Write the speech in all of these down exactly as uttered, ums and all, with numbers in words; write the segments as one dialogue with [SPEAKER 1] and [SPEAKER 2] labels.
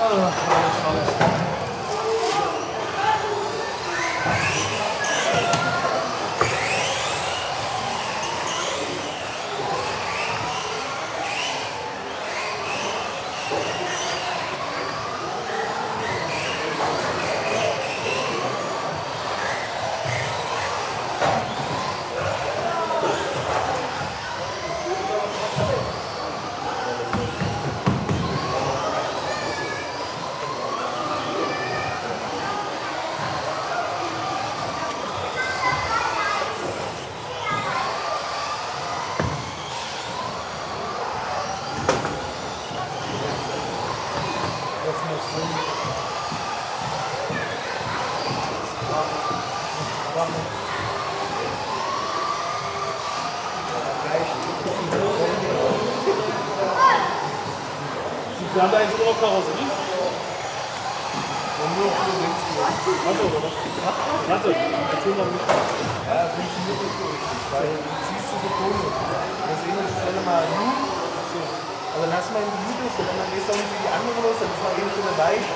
[SPEAKER 1] Wir haben da eigentlich nur noch Karosserie.
[SPEAKER 2] Und nur für links.
[SPEAKER 1] Warte, oder was? Warte, erzähl mal nicht.
[SPEAKER 2] Ja, das funktioniert nicht so richtig, weil du ziehst diese Tone. Deswegen stelle mal Nu. So. Also dann hast du mal in die Videos und dann gehst du auch nicht wie die andere los, dann ist mal eben so eine Weich.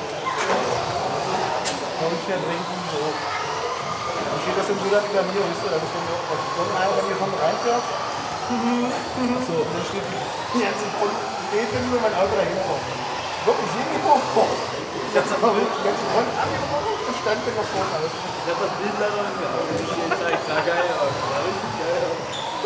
[SPEAKER 2] Und ich werde denken, so. Dann steht das im Bilder wie bei mir, weißt du, da ist schon einer bei mir von reinfährt. So, und dann steht die ganze Front, steht, wenn nur mein Auto dahin kommt. Wirklich hingekommen. Ich hab's aber die ganze Front angekommen und stand bin noch vorne aus.
[SPEAKER 3] Ich hab das Bild leider nicht mehr. Das steht eigentlich klar geil aus. Sah richtig geil aus.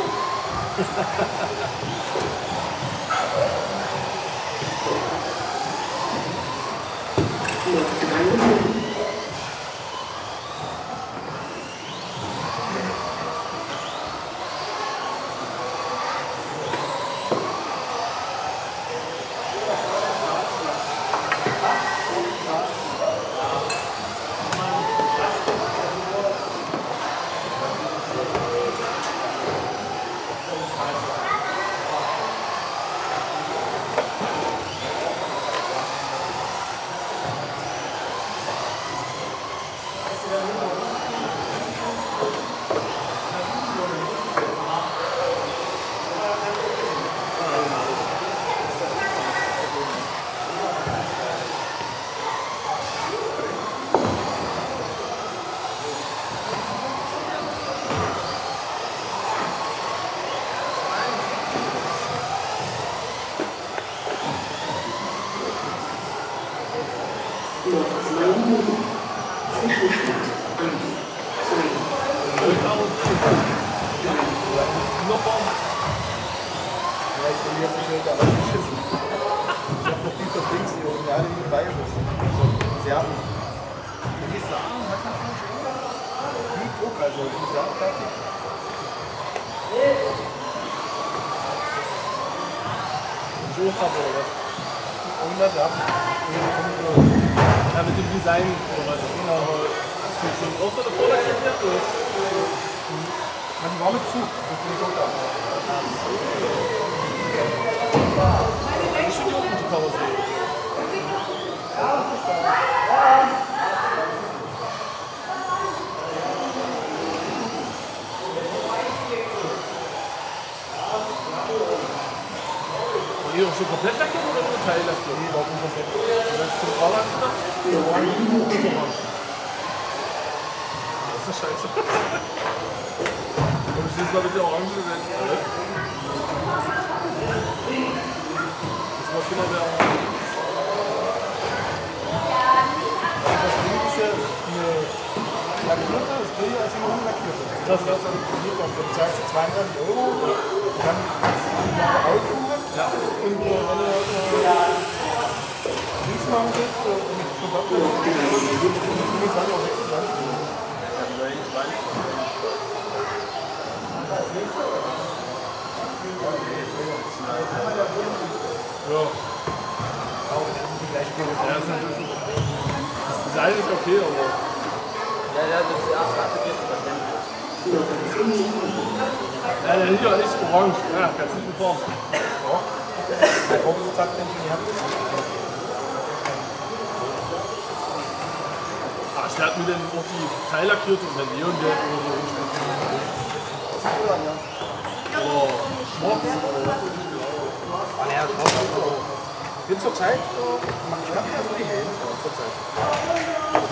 [SPEAKER 1] Ja, mit dem Design oder was? Genau. Hast du schon auch so eine Vorderkette gehabt?
[SPEAKER 2] Die war mit Zug. Das bin ich auch da.
[SPEAKER 1] Ich finde die auch gute Karosserie. Die auch schon komplett lackiert oder nur teillackiert?
[SPEAKER 2] Nee, überhaupt nicht komplett.
[SPEAKER 1] Das ist zum Vorlassen da? Das ist scheiße. Und ich sehe es mal mit der Orange gewählt. Das war genau der Orange.
[SPEAKER 2] Das Ding ist ja eine lackierte, das ist billiger als eine unlackierte. Das ist dann nicht auf. Du zahlst zweiunddreißig Euro, dann kannst du die Jahre aussuchen.
[SPEAKER 1] Ja.
[SPEAKER 2] Und äh, wenn du äh, nichts machen willst, äh, und ich glaube, du hast fünfundzwanzig auf sechsundzwanzig.
[SPEAKER 1] Ja. Ja, das ist natürlich. Das Design ist okay, aber.
[SPEAKER 3] Ja, ja, das ist die erste Attacke verständlich.
[SPEAKER 1] Ja, der Liga ist orange. Ja, kannst du nicht beformen.
[SPEAKER 2] Ja. Der Vorbesitz hat den die Hand.
[SPEAKER 1] Ah, ich hatte mir dann auch die teillackierte und dann Neongelb oder so hinstellen. Oh, schwarz.
[SPEAKER 2] Ah, ja, das bin zurzeit, äh, ich mache ja so die Helme zurzeit.